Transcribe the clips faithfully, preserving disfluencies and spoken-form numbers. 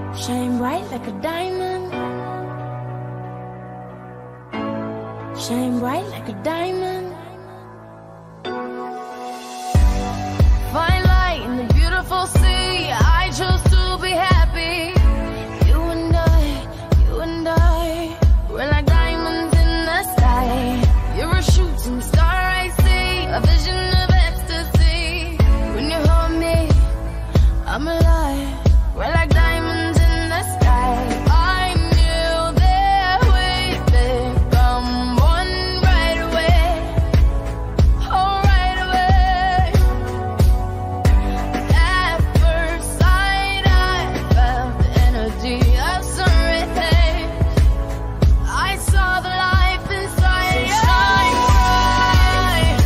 Shine bright like a diamond. Shine bright like a diamond. Fine light in the beautiful sea. I chose to be happy. You and I, you and I, we're like diamonds in the sky. You're a shooting star I see, a vision of ecstasy. When you hold me, I'm alive. We're like diamonds in the sky. I knew that we'd become one right away. Oh, right away. At first sight, I felt the energy of serenity. I saw the life inside you. Shine bright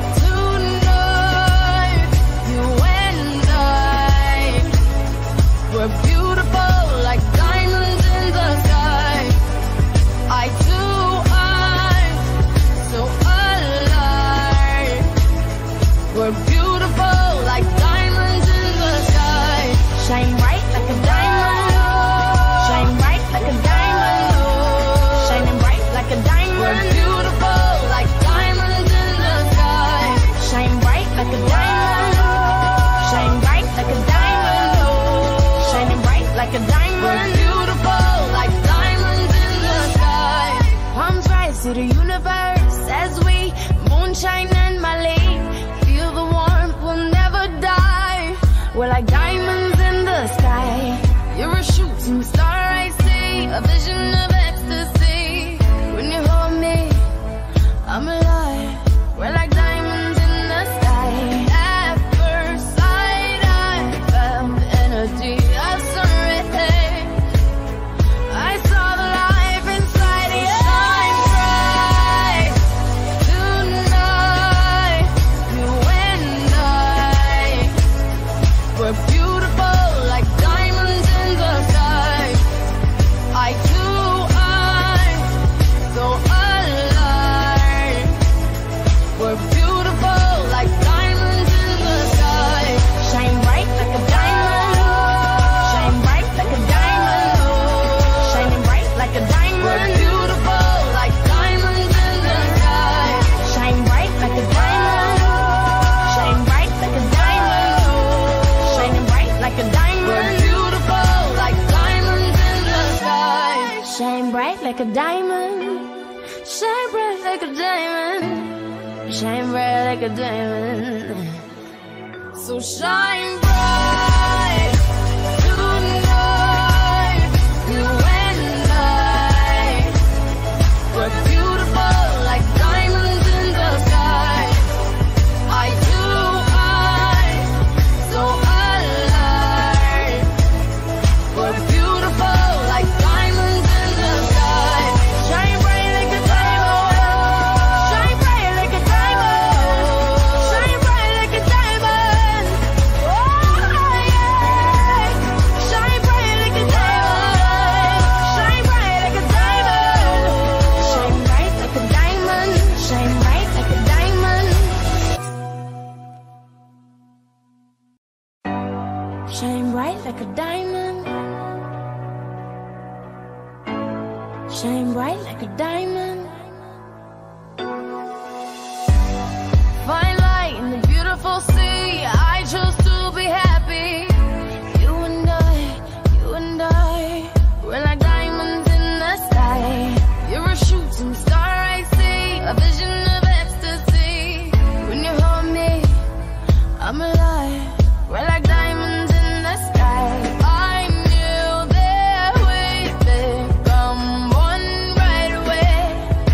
tonight. You and I, we're beautiful like diamonds in the sky. I too am so alive. We're beautiful like diamonds in the sky. Shine bright like a diamond. Shine bright like a diamond. Shining bright like a diamond. We're beautiful like diamonds in the sky. Shine bright like a diamond. Shine bright like a diamond. Shining bright like a diamond. We're beautiful like diamonds in the sky. Palms rise to the universe as we moonshine and Malay. Feel the warmth, we'll never die. We're like diamonds in the sky. You're a shooting star I see, a vision of ecstasy. When you hold me, I'm alive. We're like diamonds in the sky. At first sight, I felt the energy of serenity. I saw the life inside you. Shine bright tonight. You and I, we're beautiful like diamonds in the sky. I too am so alive. We're beautiful like diamonds in the sky. Shine bright like a diamond. Shine bright like a diamond. Shining bright like a diamond. We're beautiful like diamonds in the sky. Shine bright like a diamond. Shine bright like a diamond. Shining bright like a diamond. We're beautiful like diamonds in the sky. Shine bright like a diamond. Shine bright like a diamond. Shine bright like a diamond. So shine bright tonight. You and I, we're beautiful like diamonds in the sky. I too am so alive. We're beautiful like diamonds in the sky. Shine bright like a diamond. Shine bright like a diamond. Shine bright like a diamond. Oh yeah. Shine bright like a diamond. Shine bright like a diamond. Shine bright like a diamond. Shine bright like a diamond. Shine bright like a diamond. Shine bright like a diamond. Fine light in the beautiful sea. I chose to be happy. You and I, you and I, we're like diamonds in the sky. You're a shooting star I see, a vision of ecstasy. When you hold me, I'm alive. We're like diamonds in the sky. I knew that we'd become one right away.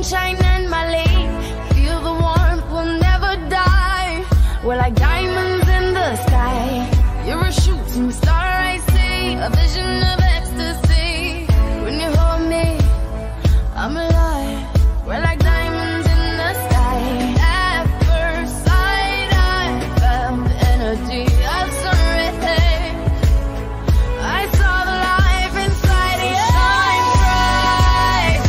moonshine and Mali. Feel the warmth, we'll never die. We're like diamonds in the sky. You're a shooting star, I see, a vision of ecstasy. When you hold me, I'm alive. We're like diamonds in the sky. At first sight, I felt the energy of sun rays. I saw the life inside you. Shine bright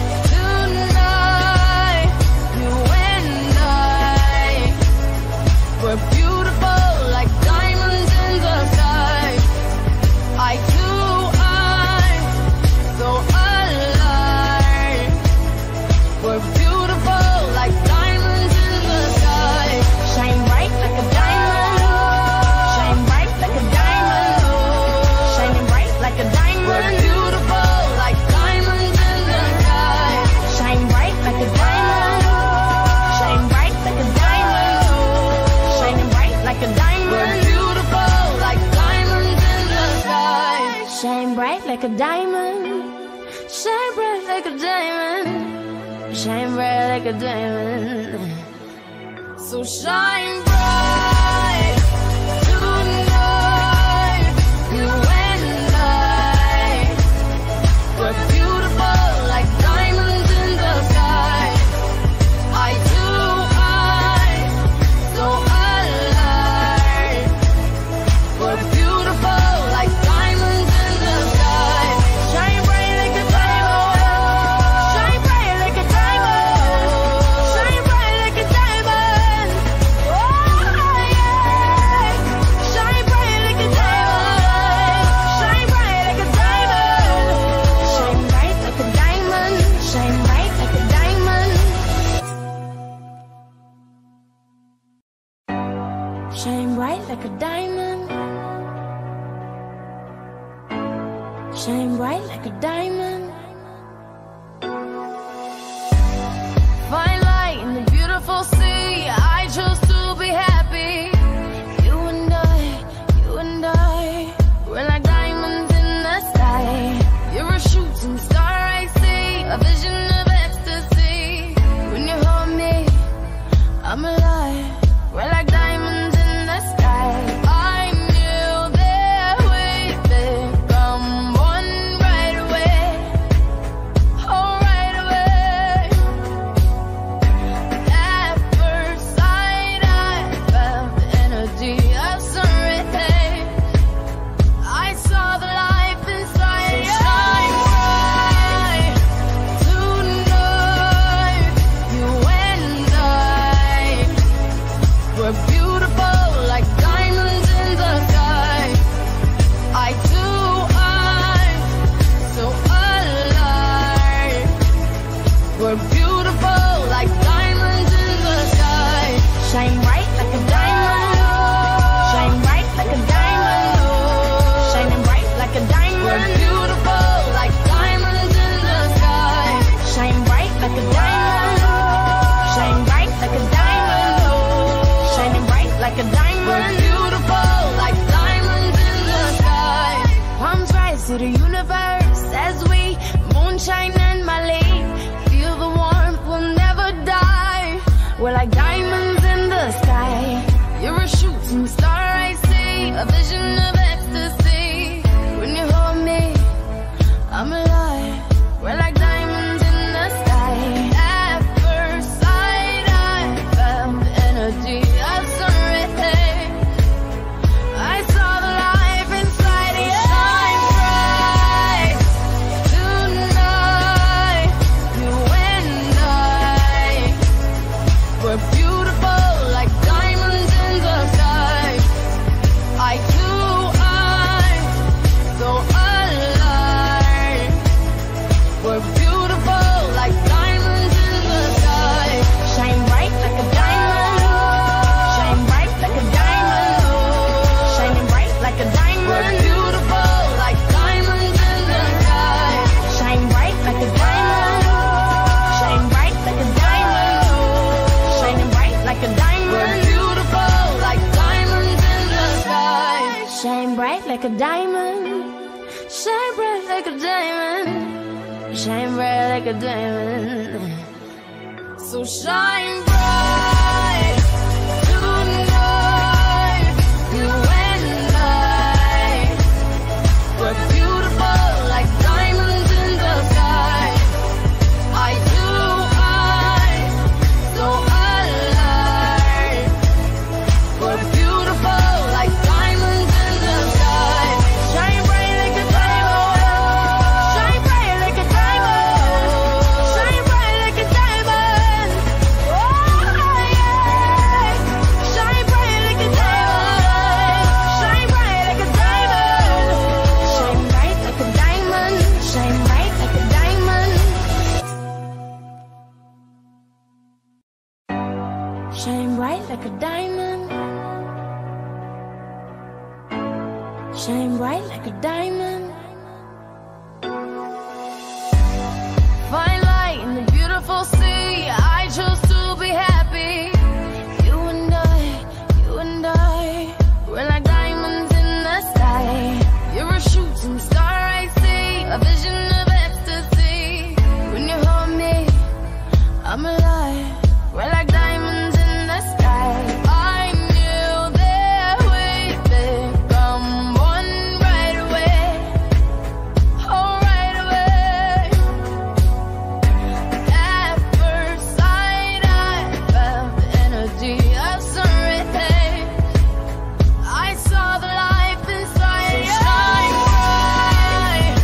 tonight. You and I, we're beautiful like diamonds in the sky. I too are so alive. We're beautiful like diamonds in the sky. Shine bright like a diamond. Shine bright like a diamond. Shining bright like a diamond. We're beautiful like diamonds in the sky. Shine bright like a diamond. Shine bright like a diamond. Shining bright like a diamond. We're beautiful like diamonds in the sky. Shine bright like a diamond. Shine bright like a diamond. Shine bright like a diamond. So shine bright tonight. You and I, we're beautiful like diamonds in the sky. I too are so alive. We're beautiful like diamonds in the sky. Shine bright like a diamond. Shine bright like a diamond. Shine bright like a diamond. Oh yeah. Shine bright like a diamond. Shine bright like a diamond. Shine bright like a diamond. Shine bright like a diamond. Shine bright like a diamond. Shine bright like a diamond. Fine light in the beautiful sea. I chose to be happy. You and I, you and I, we're like diamonds in the sky. You're a shooting star, I see, a vision of ecstasy. When you hold me, I'm alive. We're like diamonds in the sky. I knew that we'd become one right away. Oh, right away. At first sight, I felt the energy of sun rays. I saw the life inside you. Shine bright tonight. You and I, we're beautiful like diamonds in the sky. I too are so alive. We're beautiful like diamonds in the sky. Shine bright like a diamond. Shine bright like a diamond. Shining bright like a diamond. We're beautiful like diamonds in the sky. Shine bright like a diamond. Shine bright like a diamond. Shining bright like a diamond. We're beautiful like diamonds in the sky. Palms rise to the universe as we moonshine and Mali. Feel the warmth, we'll never die. We're like diamonds in the sky. You're a shooting star, I see, a vision of ecstasy. When you hold me, I'm alive. We're like diamonds in the sky. At first sight, I felt the energy of sun rays. I saw the life inside you. Shine bright tonight. You and I, we're beautiful like diamonds in the sky. I too are so alive. We're beautiful like diamonds in the sky. Shine bright like a diamond. Shine bright like a diamond. Shining bright like a diamond. We're beautiful like diamonds in the sky. Shine bright like a diamond. Shine bright like a diamond. Shining bright like a diamond. We're beautiful like diamonds in the sky. Shine bright like a diamond. Shine bright like a diamond. Shine bright like a diamond. So shine bright tonight, you and I. We're beautiful like diamonds in the sky. Eye to eye, so alive. We're beautiful like diamonds in the sky. Shine bright like a diamond. Shine bright like a diamond. Shine bright like a diamond. Oh yeah. Shine bright like a diamond. Shine bright like a diamond. Shine bright like a diamond. Shine bright like a diamond. Shine bright like a diamond. Shine bright like a diamond. Fine light in the beautiful sea. I chose to be happy. You and I, you and I, we're like diamonds in the sky. You're a shooting star I see, a vision of ecstasy. When you hold me, I'm alive. We're like diamonds in the sky. I knew that we'd become one right away. Oh, right away. At first sight, I felt the energy of sun rays. I saw the life inside you. Shine bright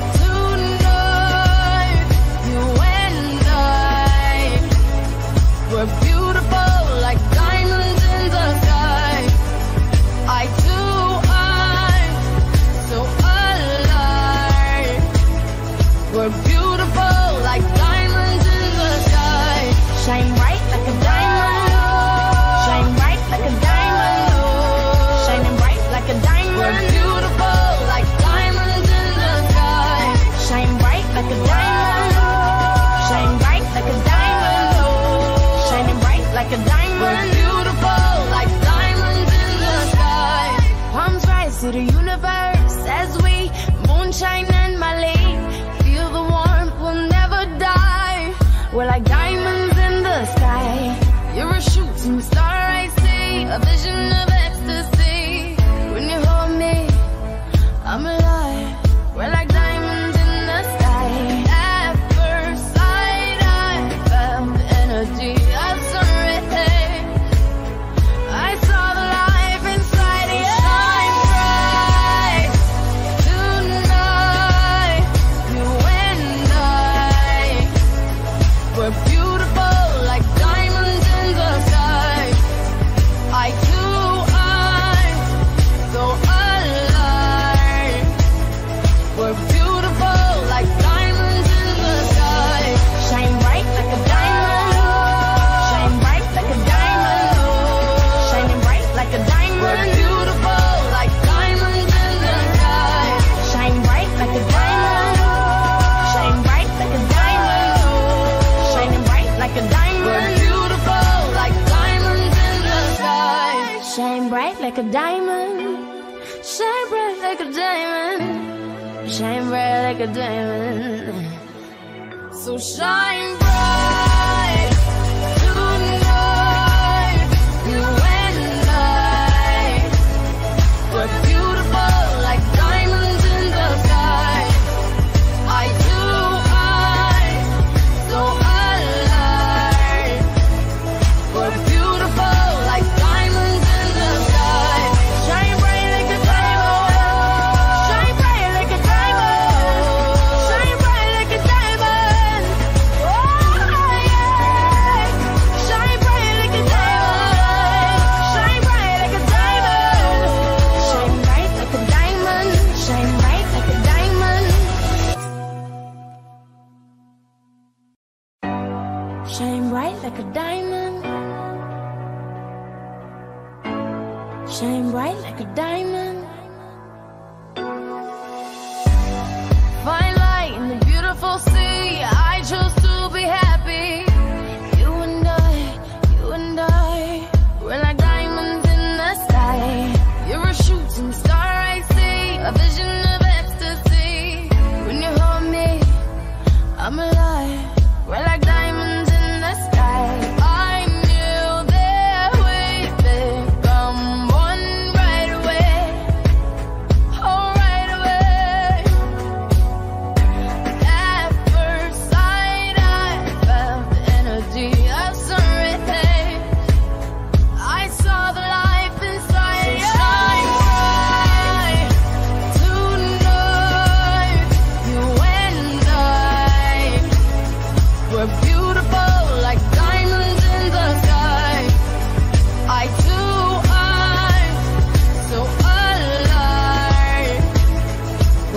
tonight, you and I. We're beautiful like diamonds in the sky. Eye to eye, so alive. We're beautiful like diamonds in the sky. Shine bright like a diamond. Shine bright like a diamond. Shining bright like a diamond. We're beautiful like diamonds in the sky. Shine bright like a diamond. Shine bright like a diamond. Shining bright like a diamond. We're beautiful like diamonds in the sky. Palms rise to the universe as we moonshine and Malay. Feel the warmth, we'll never die. We're like diamonds in the sky. You're a shooting star I see, a vision of ecstasy. When you hold me, I'm alive. We're like diamonds in the sky. At first sight, I felt the energy of sun rays. I saw the life inside you. Shine bright tonight, you and I. We're beautiful like diamonds in the sky. Eye to eye, so alive. We're beautiful like diamonds in the sky. Shine bright like a diamond. Shine bright like a diamond. Shining bright like a diamond. We're beautiful like diamonds in the sky. Shine bright like a diamond. Shine bright like a diamond. Shining bright like a diamond. We're beautiful like diamonds in the sky. Shine bright like a diamond. Shine bright like a diamond. Shine bright like a diamond. So shine bright tonight, you and I. We're beautiful like diamonds in the sky. Eye to eye, so alive. We're beautiful like diamonds in the sky. Shine bright like a diamond. Shine bright like a diamond. Shine bright like a diamond. Oh yeah. Shine bright like a diamond. Shine bright like a diamond. Shine bright like a diamond. Shine bright like a diamond. Shine bright like a diamond. Shine bright like a diamond. Fine light in the beautiful sea. I chose to be happy. You and I, you and I, we're like diamonds in the sky. You're a shooting star I see, a vision of ecstasy. When you hold me, I'm alive. We're like diamonds in the sky.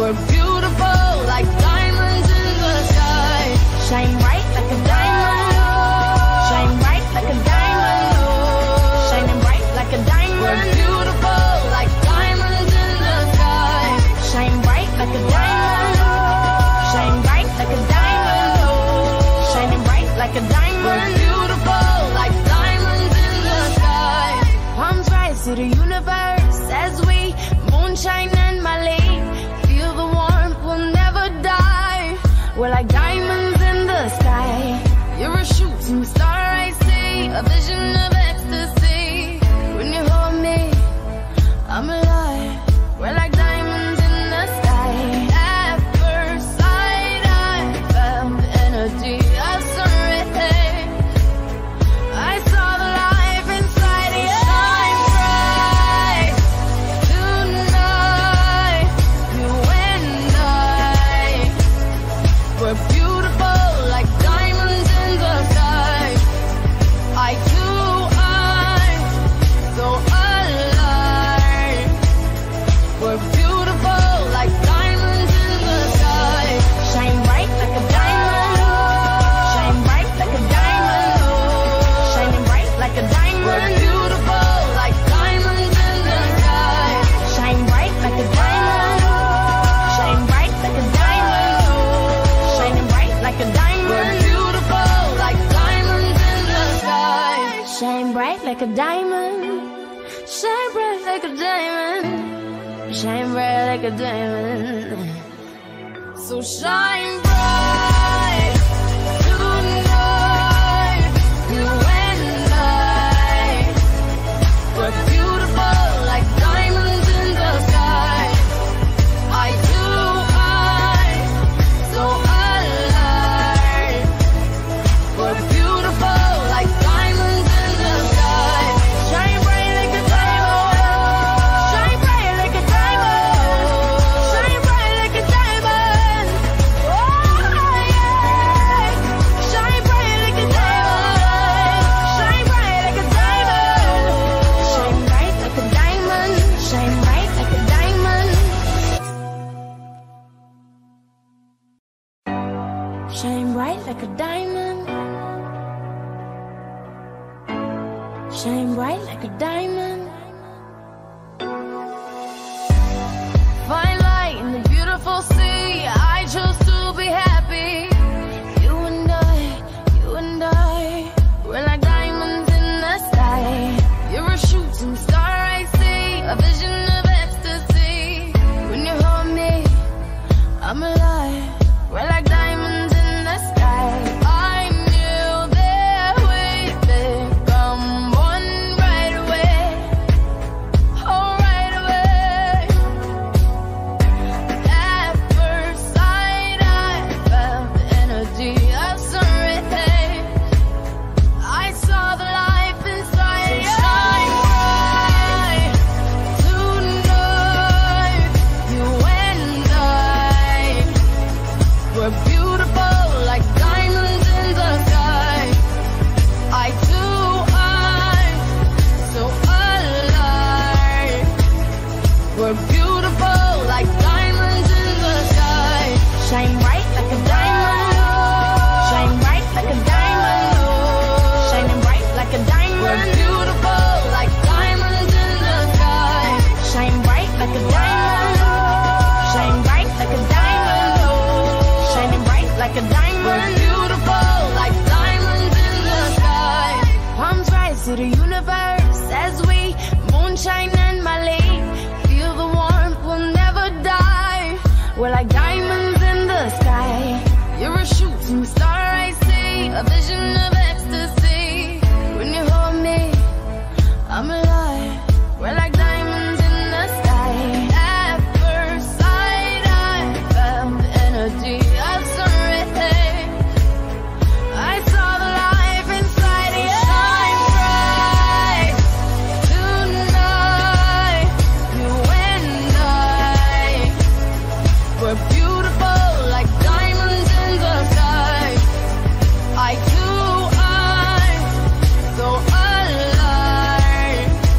We're beautiful like diamonds in the sky. Shine bright like a diamond. Shine bright like a diamond. Shining bright like a diamond. We're beautiful like diamonds in the sky. Shine bright like a diamond. Shine bright like a diamond. Shining bright like a diamond. We're beautiful like diamonds in the sky. Palms rise to the universe as we moonshine and Malay. Feel the warmth, we'll never die. We're like diamonds in the sky. You're a shooting star, I see. A vision of ecstasy. When you hold me, I'm alive. We're like diamonds in the sky. At first sight, I felt the energy of sun rays. I saw the life inside you. Shine bright tonight. You and I, we're beautiful like diamonds in the sky. I too, I'm so alive. We're beautiful like diamonds in the sky. Shine bright like a diamond. Shine bright like a diamond. Shining bright like a diamond. We're beautiful like diamonds in the sky. Shine bright like a diamond. Shine bright like a diamond. Shining bright like a diamond. We're beautiful like diamonds in the sky. Shine bright like a diamond. Shine bright like a diamond. Shine bright like a diamond. So shine bright tonight. You and I, we're beautiful like diamonds in the sky. I too, I'm so alive. We're beautiful like diamonds in the sky. Shine bright like a diamond. Shine bright like a diamond. Shine bright like a diamond. Oh yeah. Shine bright like a diamond. Shine bright like a diamond. Shine bright like a diamond. Shine bright like a diamond. Shine bright like a diamond. Shine bright like a diamond. Fine light in the beautiful sea. I chose to be happy. You and I, you and I, we're like diamonds in the sky. You're a shooting star, I see. A vision of ecstasy. When you hold me, I'm alive. We're like diamonds in the sky. I knew that we'd become one right away. Oh, right away. At first sight, I felt the energy of sun rays. I saw the life inside you. Shine bright tonight. You and I, we're beautiful like diamonds in the sky. I too, I'm so alive. We're beautiful like diamonds in the sky. Shine bright like a diamond. Shine bright like a diamond. Shining bright like a diamond. We're beautiful like diamonds in the sky. Shine bright like a diamond. Shine bright like a diamond. Shining bright like a diamond. We're beautiful like diamonds in the sky. Palms rise to the universe as we moonshine and Malay. Feel the warmth, we'll never die. We're like diamonds in the sky. You're a shooting star, I see. A vision of ecstasy. When you hold me, I'm alive. We're like diamonds in the sky. At first sight, I felt the energy of sun rays. I saw the life inside you. Shine bright tonight. You and I, we're beautiful like diamonds in the sky. I too, I'm so alive.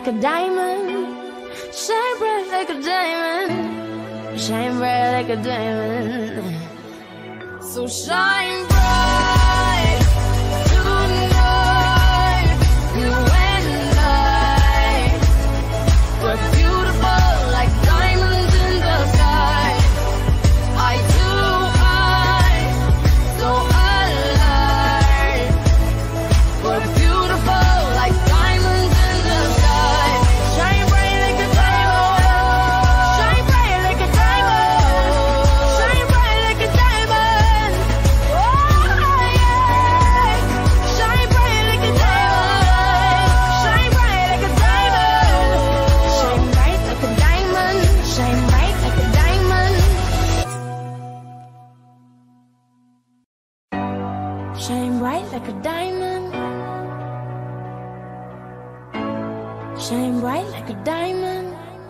like a diamond. Shine bright like a diamond. Shine bright like a diamond. So shine bright tonight. You and I, we're beautiful like diamonds in the sky. Eye to eye, so alive. We're beautiful like diamonds in the sky. Shine bright like a diamond. Shine bright like a diamond. Shine bright like a diamond. Oh yeah. Shine bright like a diamond. Shine bright like a diamond. Shine bright like a diamond. Shine bright like a diamond. Shine bright like a diamond. Shine bright like a diamond.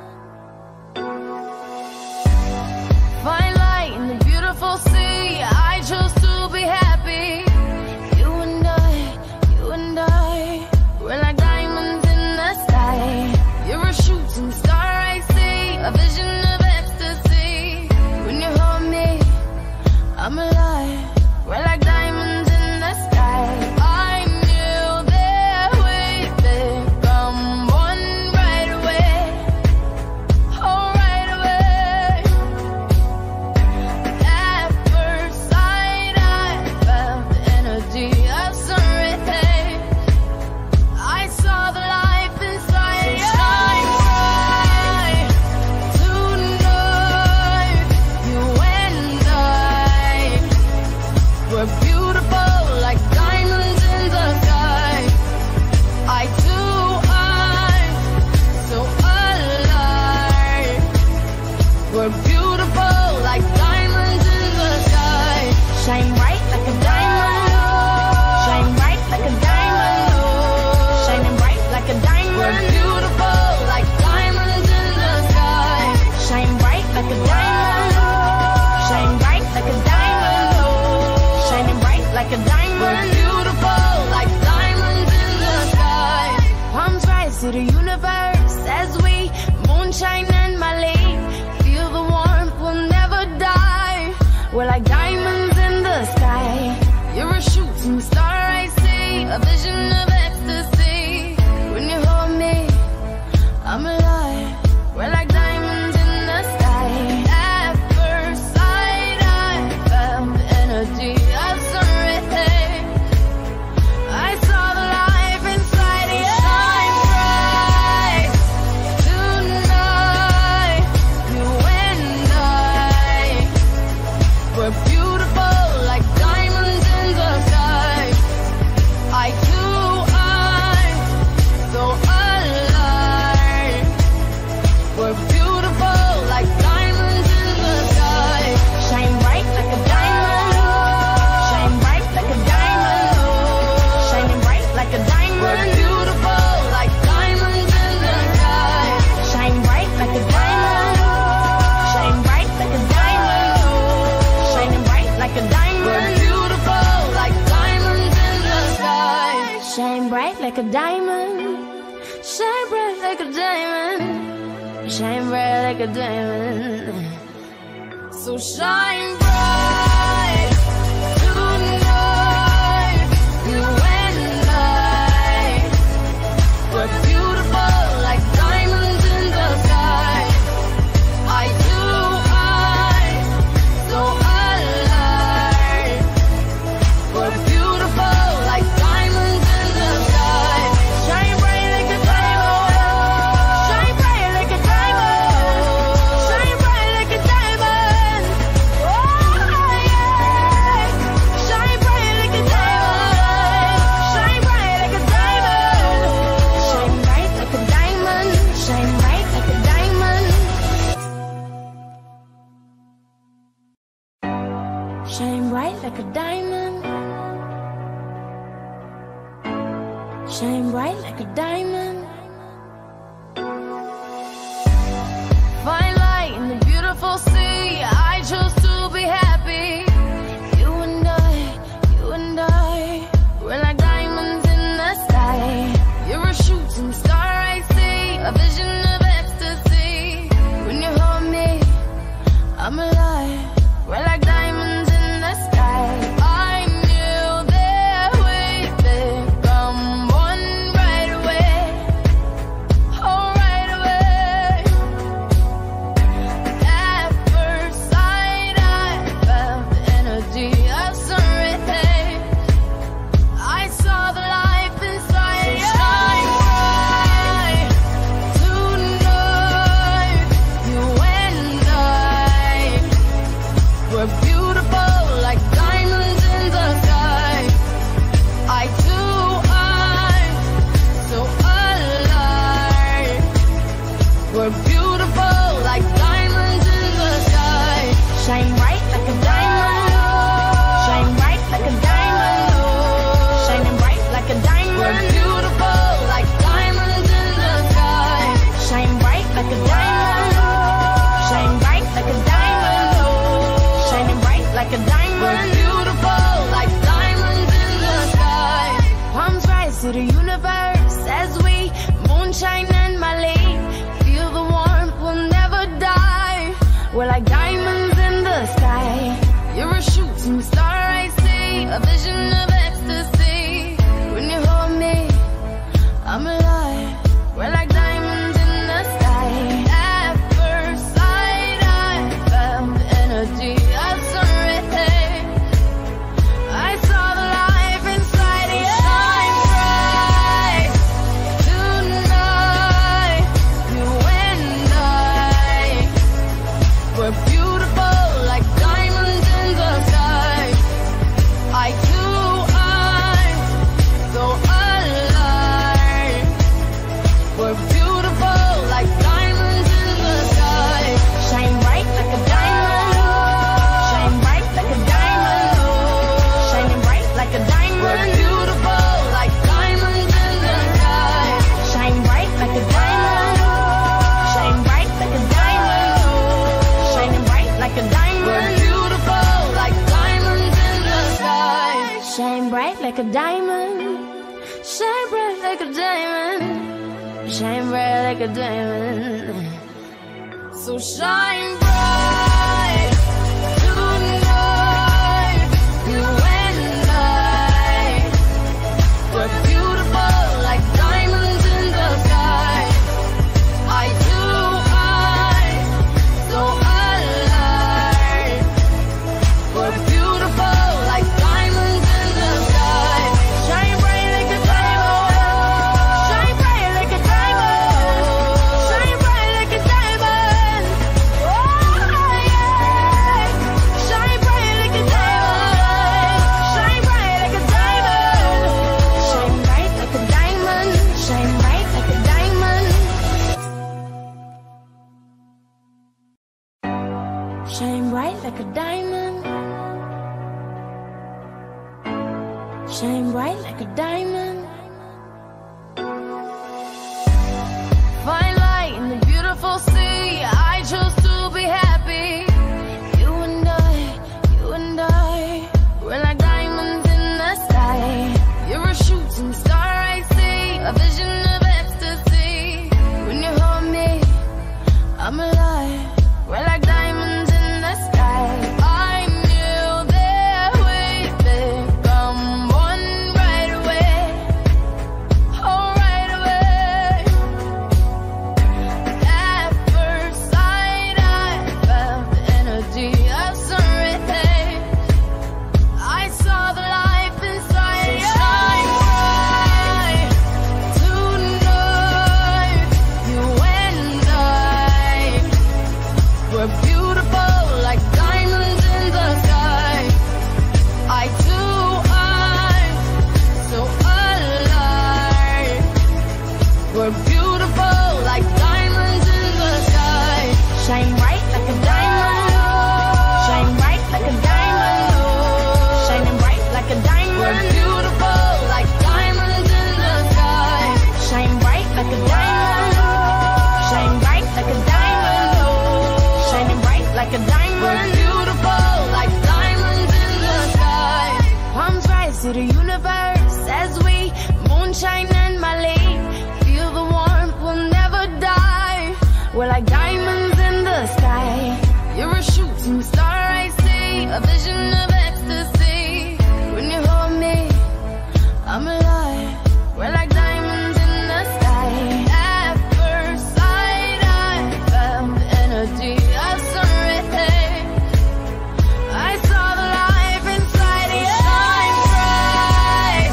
Fine light in the beautiful sea. I chose to be happy. You and I, you and I, we're like diamonds in the sky. You're a shooting star I see, a vision of ecstasy. When you hold me, I'm alive. We're like diamonds in the sky. I knew that we'd become one right away. Oh, right away. At first sight, I felt the energy of sun rays. I saw the life inside you. Shine bright tonight. You and I, we're beautiful like diamonds in the sky. Eye to eye, so alive. We're beautiful like diamonds in the sky. Shine bright like a diamond. Shine bright like a diamond. Shining bright like a diamond. We're beautiful like diamonds in the sky. Shine bright like a diamond. Shine bright like a diamond. Shining bright like a diamond. We're beautiful like diamonds in the sky. Palms rise to the universe as we moonshine and Malay. Feel the warmth, we'll never die. We're like diamonds in the sky. You're a shooting star I see, a vision of ecstasy. When you hold me, I'm alive. We're like diamonds in the sky. At first sight, I felt the energy of sun rays. I saw the life inside you. Shine bright tonight. You and I, we're beautiful like diamonds in the sky. Eye to eye, so alive. We're beautiful like diamonds in the sky. Shine bright like a diamond. Shine bright like a diamond. Shining bright like a diamond. We're beautiful like diamonds in the sky. Shine bright like a diamond. Shine bright like a diamond. Shining bright like a diamond. We're beautiful like diamonds in the sky. Shine bright like a diamond. Shine bright like a diamond. Shine bright like a diamond. So shine bright tonight. You and I, we're beautiful like diamonds in the sky. Eye to eye, so alive. We're beautiful like diamonds in the sky. Shine bright like a diamond. Shine bright like a diamond. Shine bright like a diamond. Oh yeah. Shine bright like a diamond. Shine bright like a diamond. Shine bright like a diamond. Shine bright like a diamond. Shine bright like a diamond. Shine bright like a diamond. Fine light in the beautiful sea. I chose to be happy. You and I, you and I, we're like diamonds in the sky. You're a shooting star I see, a vision of ecstasy. When you hold me, I'm alive. We're like diamonds in the sky. At first sight, I felt the energy of sunrise. I saw the life inside you. Shine bright tonight. You and I were beautiful like diamonds in the sky. I too, I'm so alive. We're beautiful like diamonds in the sky. Shine bright like a diamond. Shine bright like a diamond. Shining bright like a diamond. We're beautiful like diamonds in the sky. Shine bright like a diamond. Shine bright like a diamond. Shining bright like a diamond. We're beautiful like diamonds in the sky. Shine bright like a diamond. Shine bright like a diamond. Shine bright like a diamond. So shine bright tonight. You and I were beautiful like diamonds in the sky. I too, I'm so alive. We're beautiful like diamonds in the sky. Shine bright like a diamond. Shine bright like a diamond. Shine bright like a diamond. Oh yeah. Shine bright like a diamond. Shine bright like a diamond. Shine bright like a diamond. Shine bright like a diamond. Shine bright like a diamond. Shine bright like a diamond. Find light in the beautiful sea. I chose to be happy. You and I, you and I, we're like diamonds in the sky. You're a shooting star I see, a vision of ecstasy. When you hold me, I'm alive. We're like diamonds in the sky. I knew that we'd become one right away. Oh, right away. At first sight, I felt the energy of sunrise. I saw the life inside you. Shine bright tonight. You and I were beautiful like diamonds in the sky. I too, I'm so alive. We're beautiful like diamonds in the sky. Shine bright like a diamond. Shine bright like a diamond. Shining bright like a diamond. We're beautiful like diamonds in the sky. Shine bright like a diamond. Shine bright like a diamond. Shining bright like a diamond. We're beautiful like diamonds in the sky. Palms rise to the universe as we moonshine and Malay. Feel the warmth, we'll never die. We're like diamonds in the sky. You're a shooting star I see, a vision of ecstasy. When you hold me, I'm alive. We're like diamonds in the sky. At first sight, I felt the energy of sunrise. I saw the life inside you. Shine bright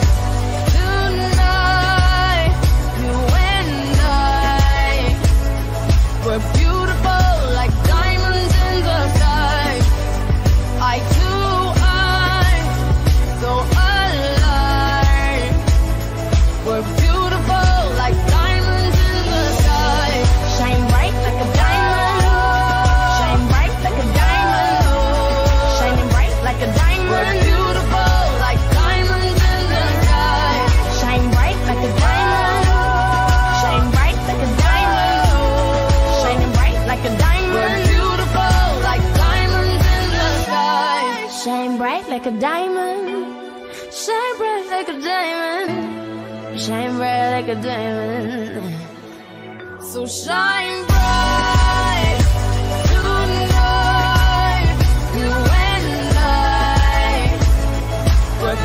tonight. You and I were beautiful like diamonds in the sky. I too, I'm so alive. We're beautiful like diamonds in the sky. Shine bright like a diamond. Shine bright like a diamond. Shining bright like a diamond. We're beautiful like diamonds in the sky. Shine bright like a diamond. Shine bright like a diamond. Shining bright like a diamond. We're beautiful like diamonds in the sky. Shine bright like a diamond. Shine bright like a diamond. Shine bright like a diamond. So shine bright tonight. You and I were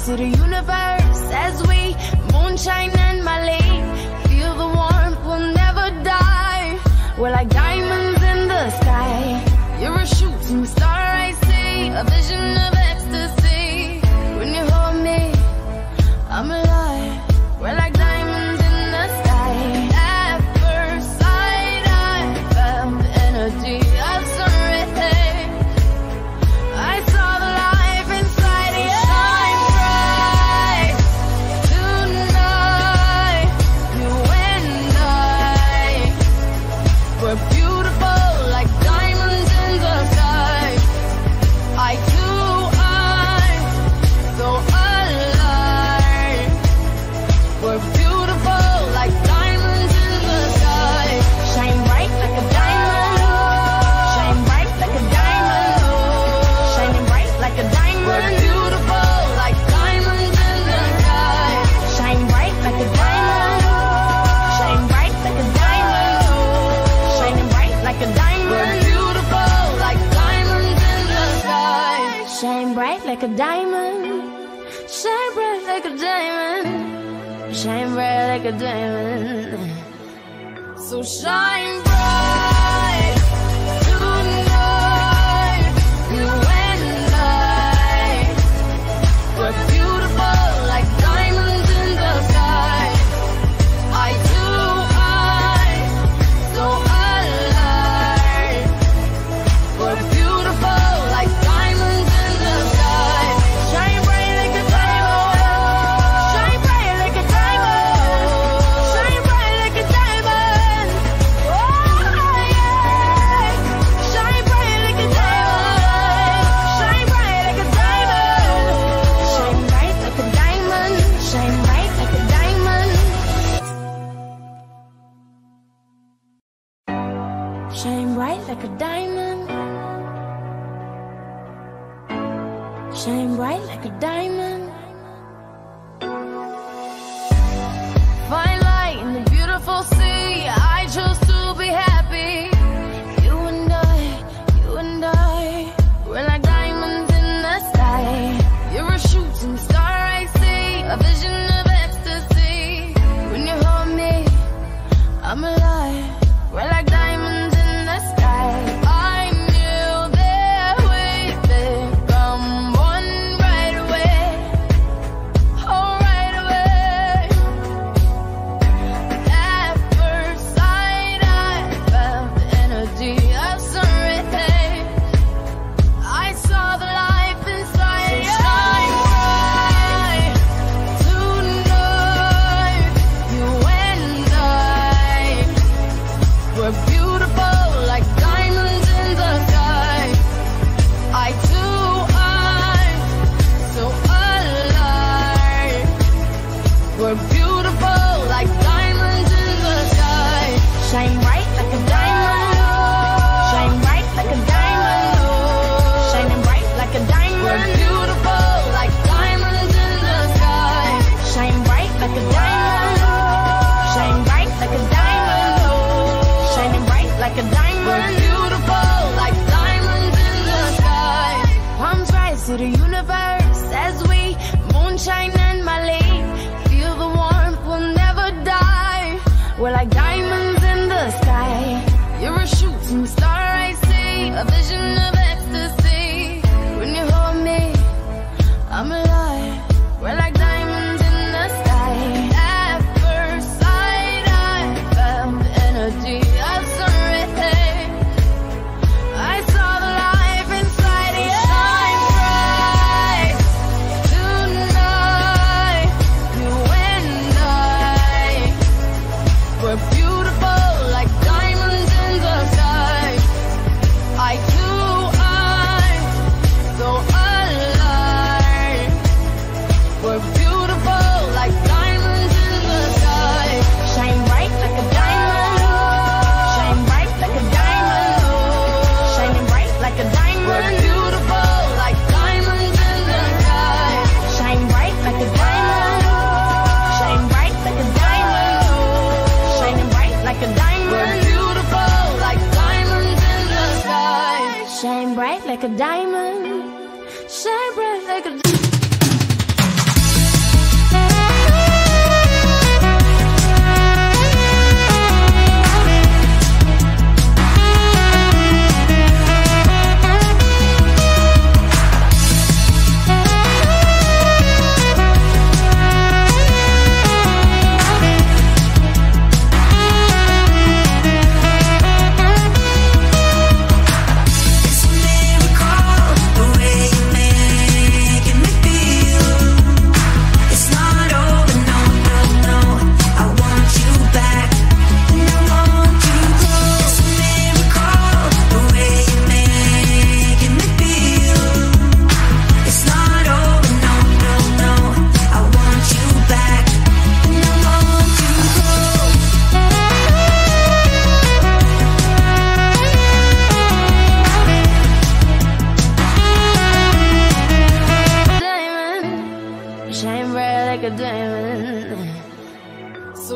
to the universe as we moonshine and Malay. Feel the warmth, we'll never die. We're like diamonds in the sky. You're a shooting star, I see, a vision of ecstasy. When you hold me, I'm alive. We're like diamonds in the sky. At first sight, I felt the energy of sunrise. I saw the life inside you. Shine bright tonight. You and I, we're beautiful like diamonds in the sky. I too, I'm so alive. We're beautiful like diamonds in the sky. Shine bright like a diamond. Shine bright like a diamond. Shining bright like a diamond. We're beautiful like diamonds in the sky. Shine bright like a diamond. Shine bright like a diamond. Shining bright like a diamond. We're beautiful like diamonds in the sky. Shine bright like a diamond. Shine bright like a diamond. Shine bright like a diamond. So shine bright tonight. You and I, we're beautiful like diamonds in the sky. I too, I'm so alive. We're beautiful like diamonds in the sky. Shine bright like a diamond. Shine bright like a diamond. Shine bright like a diamond. Oh yeah. Shine bright like a diamond. Shine bright like a diamond. Shine bright like a diamond. Shine bright like a diamond. Shine bright like a diamond. Shine bright like a diamond. Fine light in the beautiful sea. I chose to be happy. You and I, you and I, we're like diamonds in the sky. You're a shooting star, I see, a vision of ecstasy. When you hold me, I'm alive. We're like diamonds in the sky. I knew that we'd become one right away. Oh, right away. At first sight, I felt the energy of sunrise. I saw the life inside you. Shine bright tonight. You and I, we're beautiful like diamonds in the sky. I too, I'm so alive. We're beautiful like diamonds in the sky. Shine bright like a diamond. Shine bright like a diamond. Shining bright like a diamond. We're beautiful like diamonds in the sky. Shine bright like a diamond. Shine bright like a diamond. Shining bright like a diamond. We're beautiful like diamonds in the sky. Palms rise to the universe as we moonshine and Malay. Feel the warmth, we'll never die. We're like diamonds in the sky. You're a shooting star, I see, a vision of ecstasy. When you hold me, I'm alive. We're like diamonds in the sky. At first sight, I felt the energy of sunrise.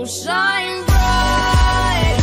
So shine bright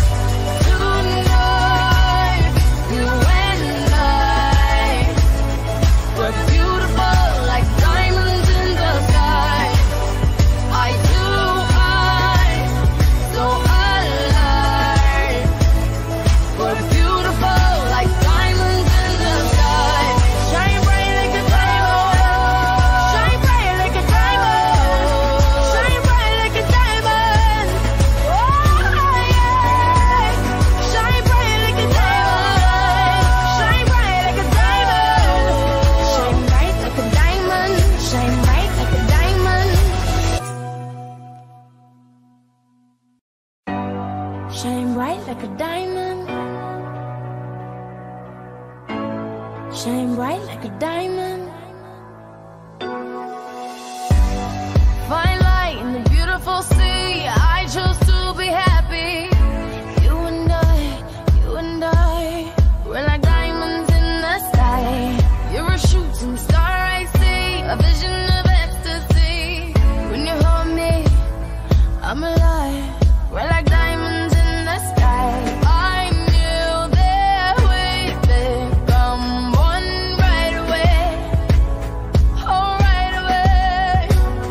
tonight, you and I. We're beautiful like diamonds in the sky. Eye to eye, so alive. We're beautiful like diamonds in the sky. Shine bright like a diamond. Shine bright like a diamond. Shine bright like a diamond. Oh yeah. Shine bright like a diamond. Shine bright like a diamond. Shine bright like a diamond. Shine bright like a diamond. Shine bright like a diamond. Shine bright like a diamond. Fine light in the beautiful sea. I chose to be happy. You and I, you and I, we're like diamonds in the sky. You're a shooting star I see, a vision of ecstasy. When you hold me, I'm alive. We're like diamonds in the sky. I knew that we'd become one right away. Oh, right away.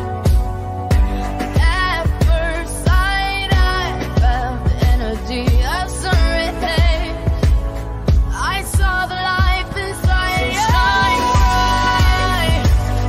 At first sight, I felt the energy of sun rays. I saw the life inside you. Shine bright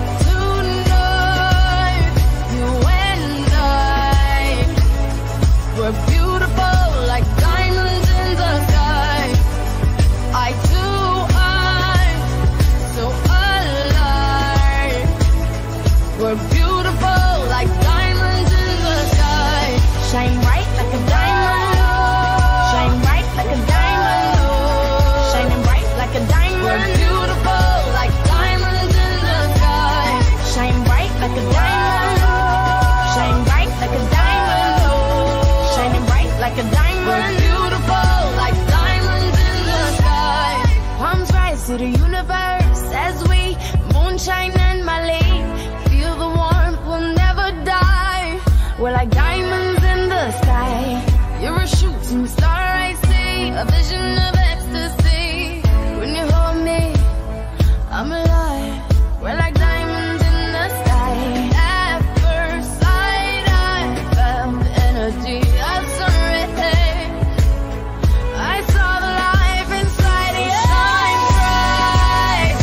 tonight, you and I. We're beautiful like diamonds in the sky. Eye to eye, so alive. We're beautiful like diamonds in the sky. Shine bright like a diamond. Shine bright like a diamond. Shining bright like a diamond. We're beautiful like diamonds in the sky. Shine bright like a diamond. Shine bright like a diamond. Shining bright like a diamond. We're beautiful like diamonds in the sky. Palms rise to the universe as we moonshine and Malay. Feel the warmth, we'll never die. We're like diamonds in the sky. You're a shooting star I see, a vision of ecstasy. When you hold me, I'm alive. We're like diamonds in the sky. At first sight, I felt the energy of sun rays. I saw the life inside you. Shine bright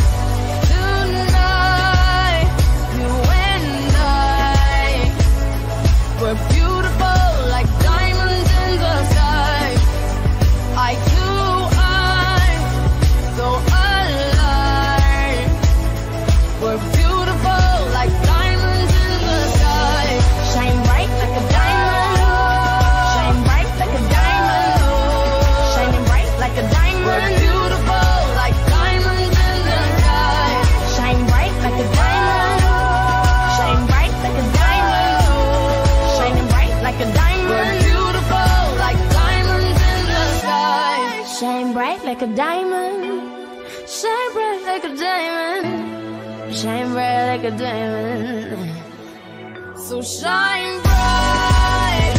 tonight, you and I. We're beautiful like diamonds in the sky. Eye to eye, so alive. We're beautiful like diamonds in the sky. Shine bright like a diamond. Shine bright like a diamond. Shining bright like a diamond. We're beautiful like diamonds in the sky. Shine bright like a diamond. Shine bright like a diamond. Shining bright like a diamond. We're beautiful like diamonds in the sky. Shine bright like a diamond. Shine bright like a diamond. Shine bright like a diamond. So shine bright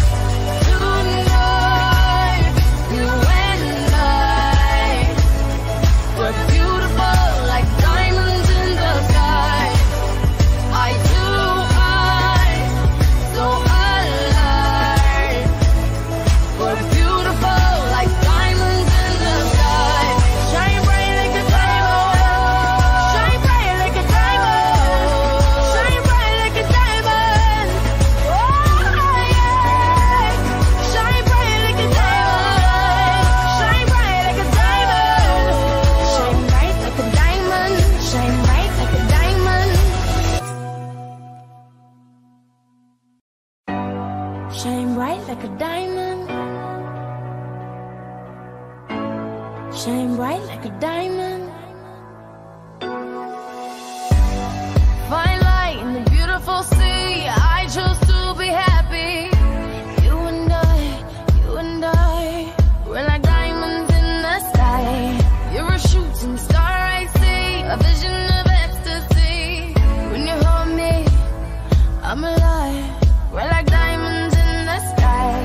tonight, you and I. We're beautiful like diamonds in the sky. Eye to eye, so alive. We're beautiful like diamonds in the sky. Shine bright like a diamond. Shine bright like a diamond. Shine bright like a diamond. Oh yeah. Shine bright like a diamond. Shine bright like a diamond. Shine bright like a diamond. Shine bright like a diamond. Shine bright like a diamond. Shine bright like a diamond. Fine light in the beautiful sea. I chose to be happy. You and I, you and I, we're like diamonds in the sky. You're a shooting star I see, a vision of ecstasy. When you hold me, I'm alive. We're like diamonds in the sky.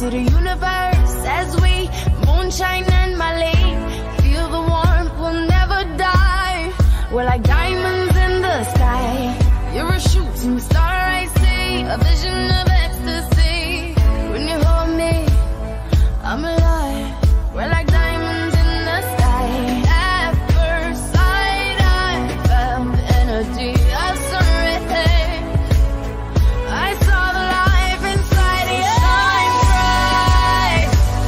to the universe as we moonshine and Malay. Feel the warmth, we'll never die. We're like diamonds in the sky. You're a shooting star, I see, a vision of ecstasy. When you hold me, I'm alive. We're like diamonds in the sky. At first sight, I felt the energy of surrender. I saw the life inside you. Shine bright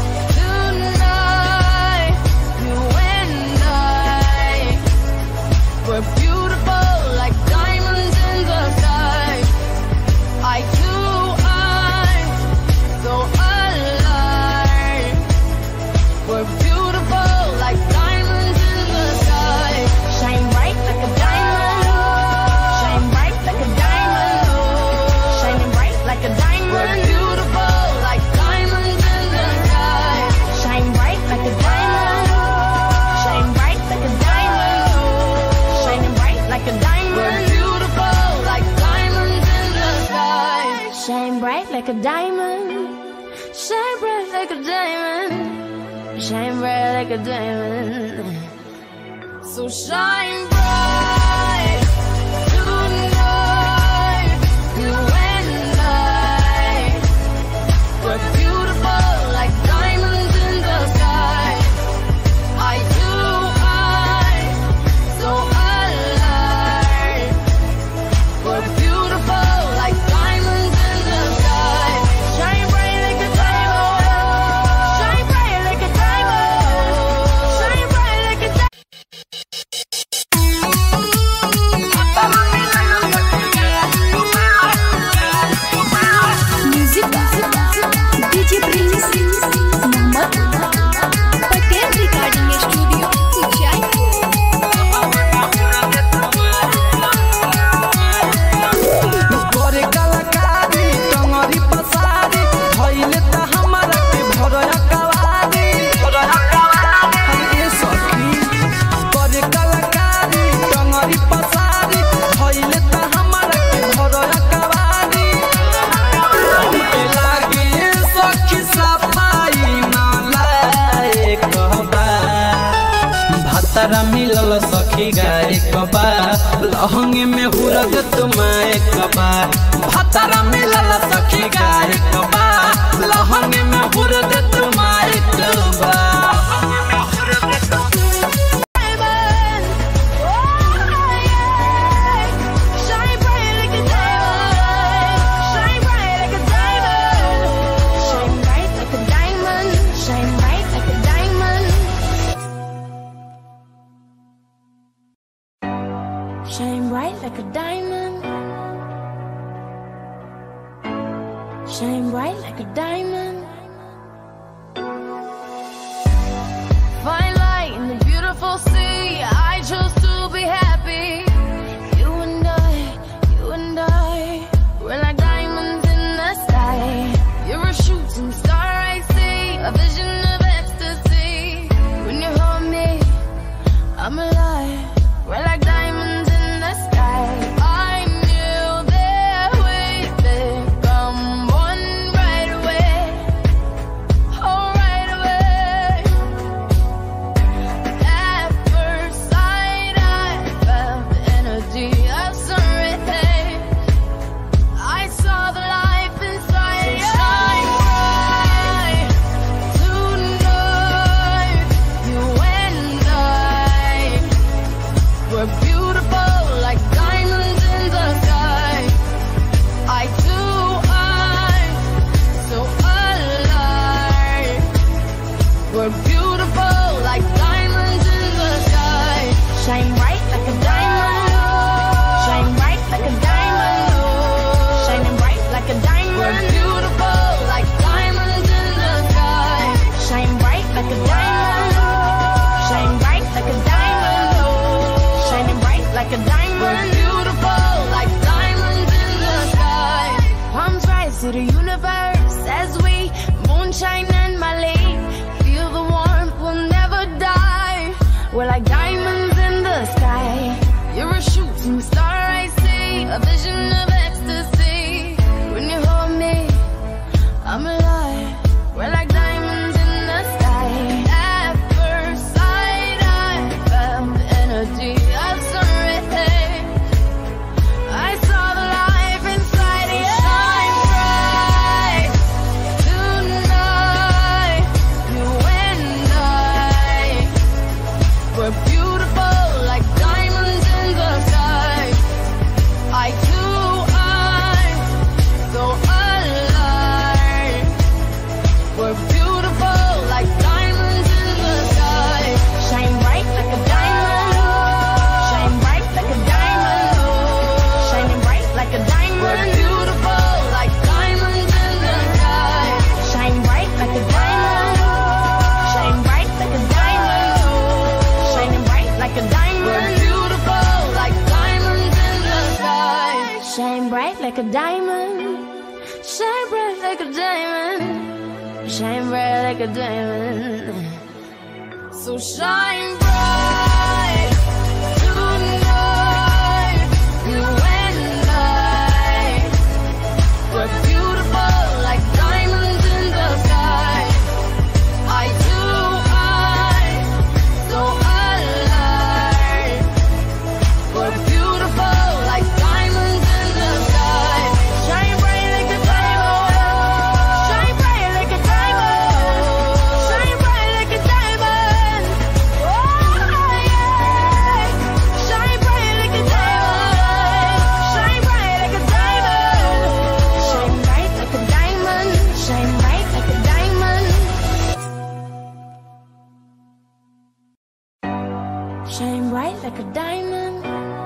tonight. You and I, we're beautiful like diamonds in the sky. I do, I'm so alive. We're beautiful like diamonds in the sky. Shine bright like a diamond. Shine bright like a diamond. Shining bright like a diamond. We're beautiful like diamonds in the sky. Shine bright like a diamond. Shine bright like a diamond. Shining bright like a diamond. We're beautiful like diamonds in the sky. Shine bright like a diamond. Shine bright like a diamond. Shine bright like a diamond. So shine bright tonight. You and I, we're beautiful like diamonds in the sky. I do, I'm so alive. We're beautiful like diamonds in the sky. Shine bright like a diamond. Shine bright like a diamond. Shine bright like a diamond. Music D J Prince Mohammed Patel Recording Studio Jaipur. करे कलाकारी टंगरी पसारी भइले त हमरा के भरया कवारी भरया कवारी ए सखी करे कलाकारी टंगरी पसारी भइले त हमरा के भरया कवारी हमके लागे सखी सफाई ना लाए कहबा भातरा मिलल सखी गाय कबा लहंगे में हुरग तुमाए कबा भातरा मिलल सखी गाय कबा लहंगे में हुरग तुमाए कबा Shine bright like a diamond. Shine bright like a diamond. Shine bright like a diamond. Shine bright like a diamond. Shine bright like a diamond. Shine bright like a diamond. Find light in the beautiful sea. I chose to be happy. You and I, you and I, we're like diamonds in the sky. You're a shooting star, I see, a vision of ecstasy. When you hold me, I'm alive. We're like diamonds in the sky. I knew that we'd become one right away. Oh, right away. At first sight, I felt the energy of surrender. I saw the life inside you. Shine bright tonight. You and I, we're beautiful like diamonds in the sky. I do, I'm so alive. We're beautiful like diamonds in the sky. Shine bright like a diamond. Shine bright like a diamond. Shining bright like a diamond. We're beautiful like diamonds in the sky. Shine bright like a diamond. Shine bright like a diamond. Shining bright like a diamond. We're beautiful like diamonds in the sky. Palms rise to the universe as we moonshine and Malay. Feel the warmth, we'll never die. We're like diamonds in the sky. You're a shooting star, I see, a vision of ecstasy. When you hold me, I'm alive. Shine bright like a diamond. Shine bright like a diamond. Shine bright like a diamond. So shine bright tonight. You and I, we're beautiful like diamonds in the sky. I do, I, so alive. We're beautiful like diamonds in the sky. Shine bright like a diamond. Shine bright like a diamond. Shine bright like a diamond. Oh yeah. Shine bright like a diamond. Shine bright like a diamond. Shine bright like a diamond. Shine bright like a diamond. Shine bright like a diamond.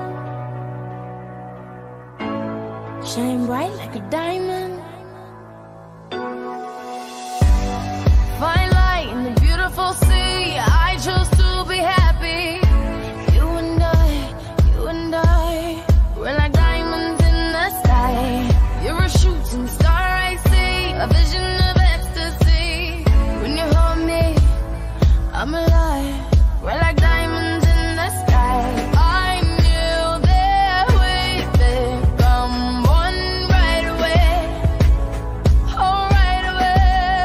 Shine bright like a diamond. Fine light in the beautiful sea. I chose to be happy. You and I, you and I, we're like diamonds in the sky. You're a shooting star I see, a vision of ecstasy. When you hold me, I'm alive. We're like diamonds in the sky. I knew that we'd become one right away. Oh, right away.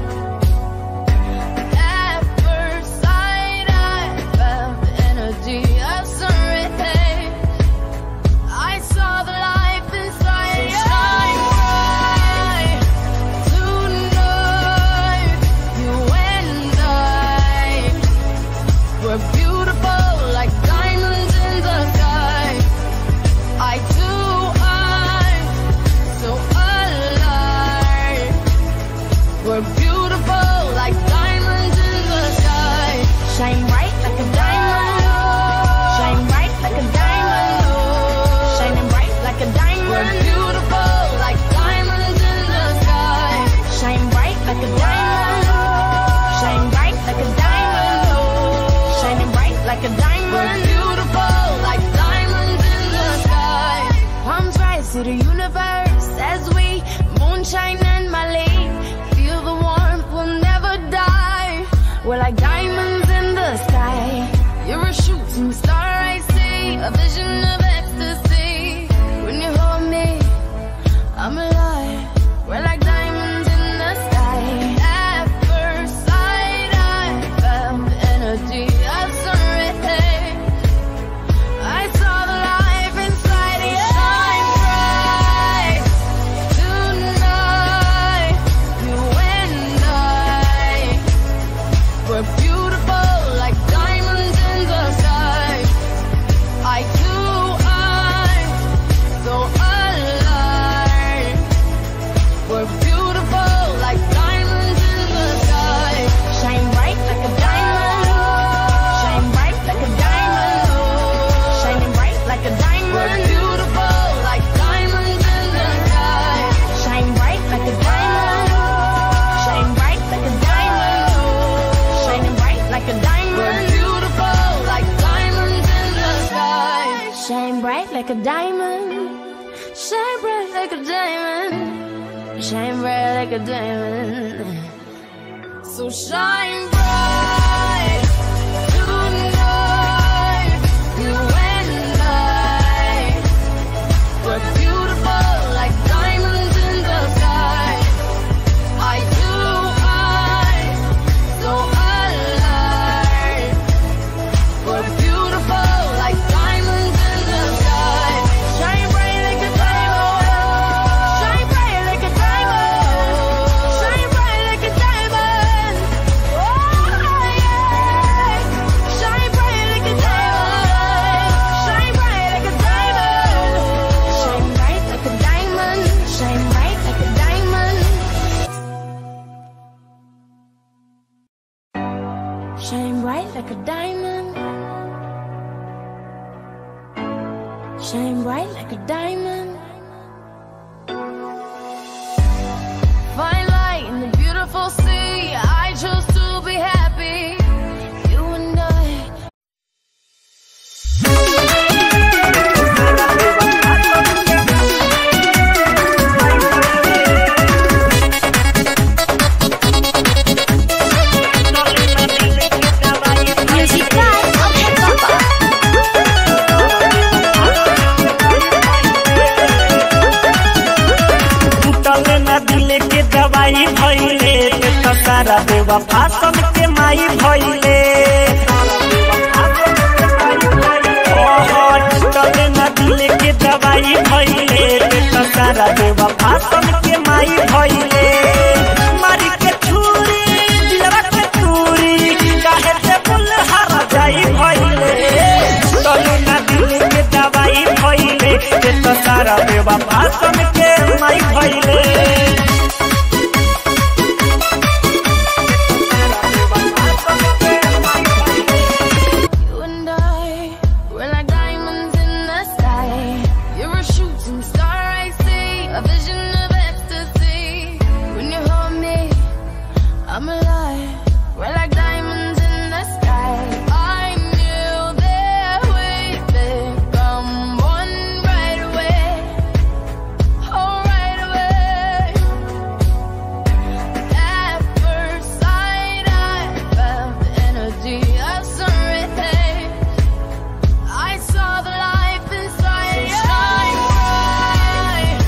At first sight, I felt the energy of sunrise. I saw the life inside you. Shine bright tonight. You and I, we're beautiful like diamonds in the sky. I do, I, so alive. We're beautiful like diamonds in the sky. Shine bright like a diamond. Shine bright like a diamond. Shining bright like a diamond. We're beautiful like diamonds in the sky. Shine bright like a diamond. Shine bright like a diamond. Shining bright like a diamond. We're beautiful like diamonds in the sky. Palms rise to the universe as we moonshine and Malay. Feel the warmth, we'll never die. We're like diamonds in the sky. You're a shooting star I see, a vision of ecstasy. When you hold me, I'm alive. We're like diamonds in the sky. At first sight, I felt the energy of sunrise. I saw the life inside you. Shine bright tonight. You and I, we're beautiful like diamonds in the sky. I do, I, so alive. We're beautiful like diamonds in the sky. Shine bright like a diamond. Shine bright like a diamond. Shining bright like a diamond. We're beautiful like diamonds in the sky. Shine bright like a diamond. Shine bright like a diamond. Shining bright like a diamond. We're beautiful like diamonds in the sky. Shine bright like a diamond. Shine bright like a diamond. Shine bright like a diamond. So shine bright tonight. You and I, we're beautiful like diamonds in the sky. I do, I, so alive. We're beautiful like diamonds in the sky. Shine bright like a diamond. Shine bright like a diamond. Shine bright like a diamond. Oh yeah. Shine bright like a diamond. Shine bright like a diamond. Shine bright like a diamond. Shine bright like a diamond. Shine bright like a diamond. Shine bright like a diamond. Fine light in the beautiful sea. I chose to be happy. You and I. दवाई भइले तो सारा बेवफा सन के माई भइले टूटले न दिल के दवाई भइले तो सारा बेवफा सन के माई भइले मारी के छुरी दिलवा के छुरी काहे से बुल हर जाई भइले टूटले न दिल के दवाई भइले तो सारा बेवफा सन के माई भइले I'm alive, we're like diamonds in the sky. I knew that we'd become one right away, oh right away. At first sight I felt the energy of sun rays. I saw the life inside you. Shine bright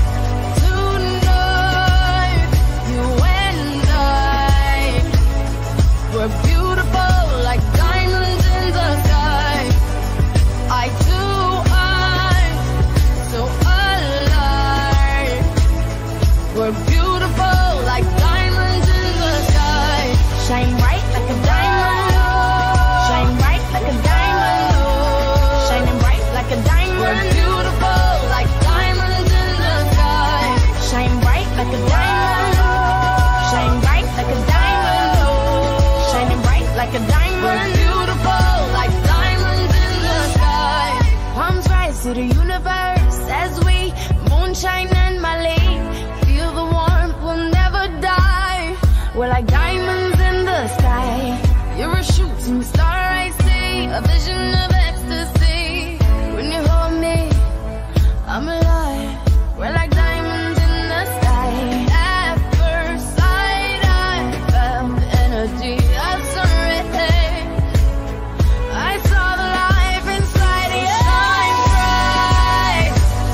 tonight, you and I. We're beautiful like diamonds in the sky. I too am so alive. We're beautiful like diamonds in the sky. Shine bright like a diamond. Shine bright like a diamond. Shining bright like a diamond. We're beautiful like diamonds in the sky. Shine bright like a diamond. Shine bright like a diamond. Shining bright like a diamond. We're beautiful like diamonds in the sky. Palms rise to the universe as we moonshine and Malay. Feel the warmth, we'll never die. We're like diamonds in the sky. You're a shooting star, I see. A vision of ecstasy. When you hold me, I'm alive. We're like diamonds in the sky. At first sight I felt the energy of sun rays. I saw the life inside you. Shine bright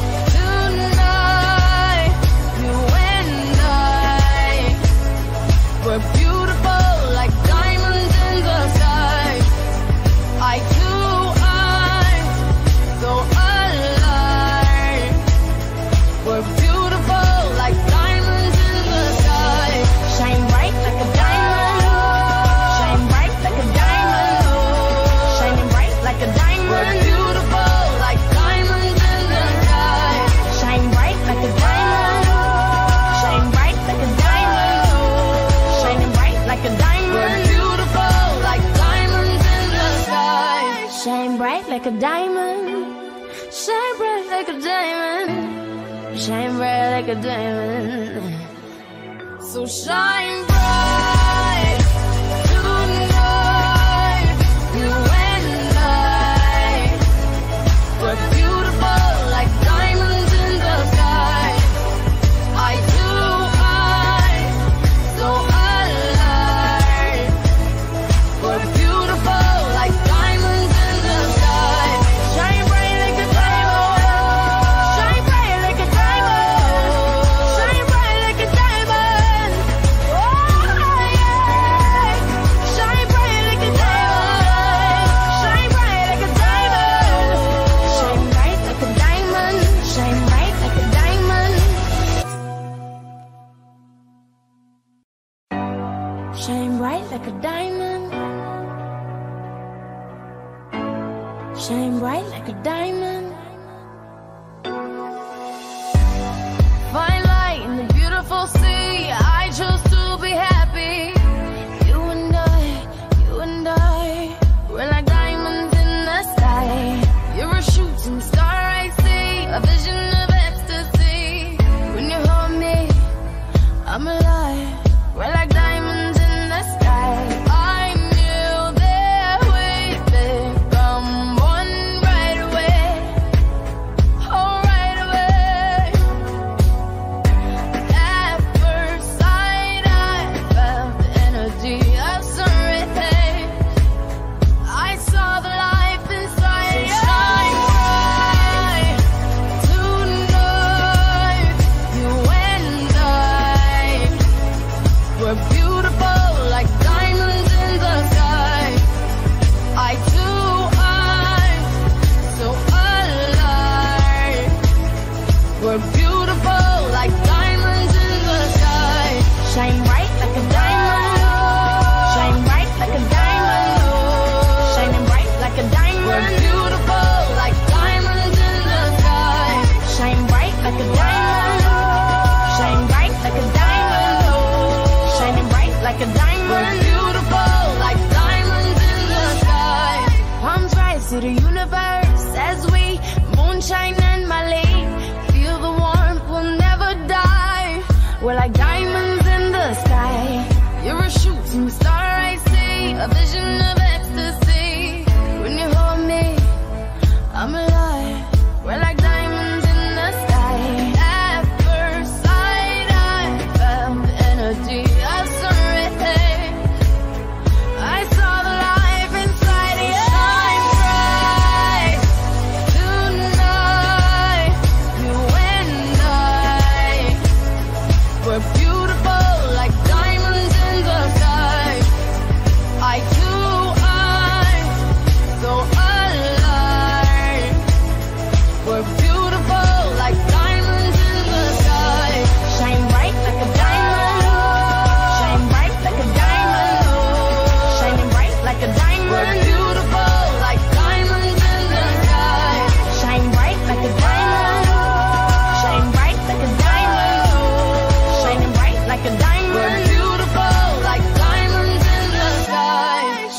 tonight, you and I. We're beautiful like diamonds in the sky. I too am so alive. We're beautiful like diamonds in the sky. Shine bright like a diamond. Shine bright like a diamond. Shining bright like a diamond. We're beautiful like diamonds in the sky. Shine bright like a diamond. Shine bright like a diamond. Shining bright like a diamond. We're beautiful like diamonds in the sky. Shine bright like a diamond. Shine bright like a diamond. Shine bright like a diamond. So shine bright tonight, you and I. We're beautiful like diamonds in the sky. I too am so alive. We're beautiful like diamonds in the sky. Shine bright like a diamond. Shine bright like a diamond. Shine bright like a diamond. Oh yeah. Shine bright like a diamond. Shine bright like a diamond. Shine bright like a diamond. Shine bright like a diamond. Shine bright like a diamond. Shine bright like a diamond. Find light in the beautiful sea. I chose to be happy. You and I, you and I. We're like diamonds in the sky. You're a shooting star, I see. A vision of ecstasy. When you hold me, I'm alive. We're like diamonds in the sky. I knew that we'd become one right away,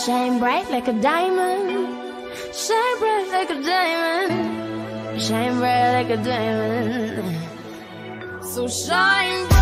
Shine bright like a diamond. Shine bright like a diamond. Shine bright like a diamond. So shine bright.